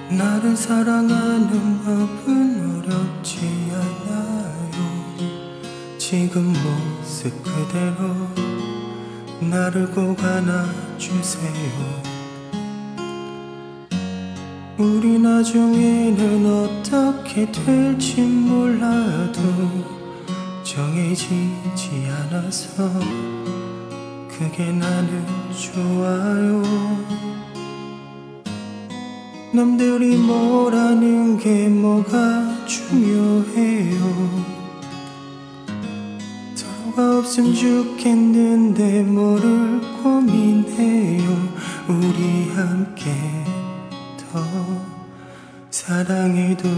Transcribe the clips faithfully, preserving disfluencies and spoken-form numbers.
나를 사랑하는 법은 어렵지 않아요. 지금 모습 그대로 나를 꼭 안아주세요. 우리 나중에는 어떻게 될지 몰라도 정해지지 않아서 그게 나는 좋아요. 남들이 뭐라는 게 뭐가 중요해요. 서로가 없으면 좋겠는데 뭐를 고민해요. 우리 함께 더 사랑해도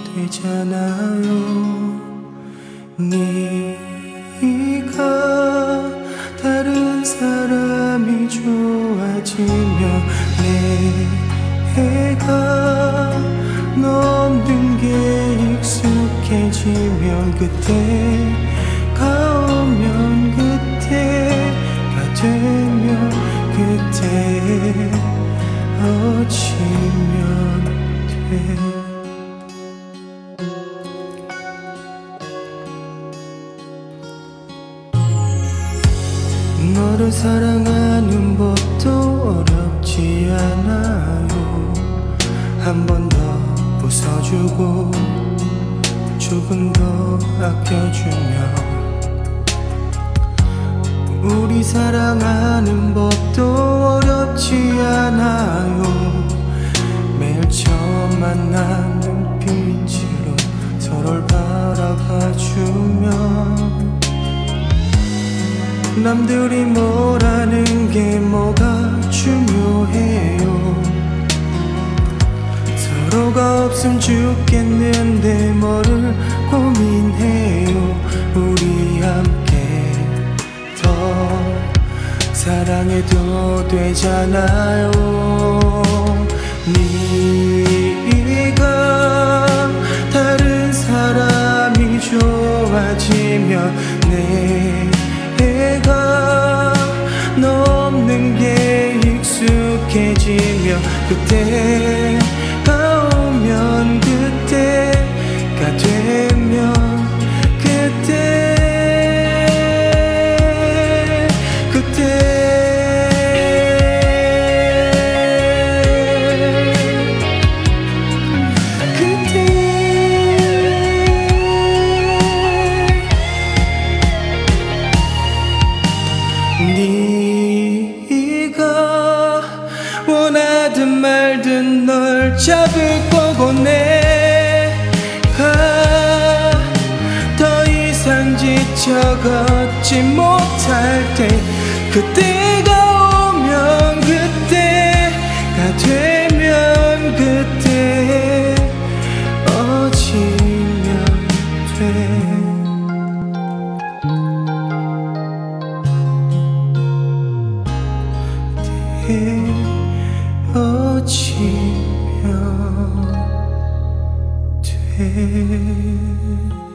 되잖아요. 네가 다른 사람이 좋아지면 내가 너 없는 게 익숙해지면 그때가 오면 그때가 되면 그때 어찌면 돼. 너를 사랑하는 법도 어렵지 않아요. 한 번 더 웃어주고 조금 더 아껴주면 우리 사랑하는 법도 어렵지 않아요. 매일 처음 만난 눈빛으로 서로를 바라봐주면 남들이 뭐라는 게 뭐가 중요해요. 서로가 없으면 좋겠는데 뭐를 고민해요. 우리 함께 더 사랑해도 되잖아요. 네가 다른 사람이 좋아지면 내가 너 없는 게 익숙해지면 그때가 오면 그때가 되면 그때 그때 네가 원하든 말든 널 잡을 거고 내가 더 이상 지쳐 걷지 못할 때 그때가 오면 그때가 되면 그때 어찌면 돼. 어찌면 돼.